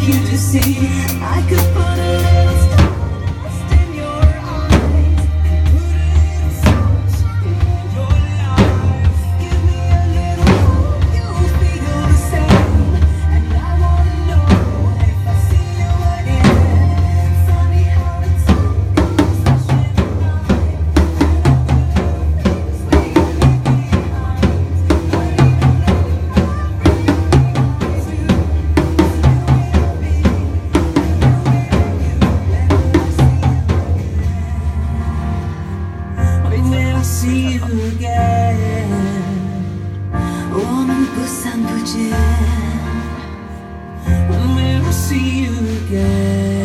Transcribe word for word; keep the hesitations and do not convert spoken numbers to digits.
you to see. I could put a little stardust in your eyes and put a little sunshine in your life. Give me a little hope you'll feel the same. And I wanna know if I see you again. Funny how the time goes rushing by. See you again. 오는 부산 부진. When will I see you again?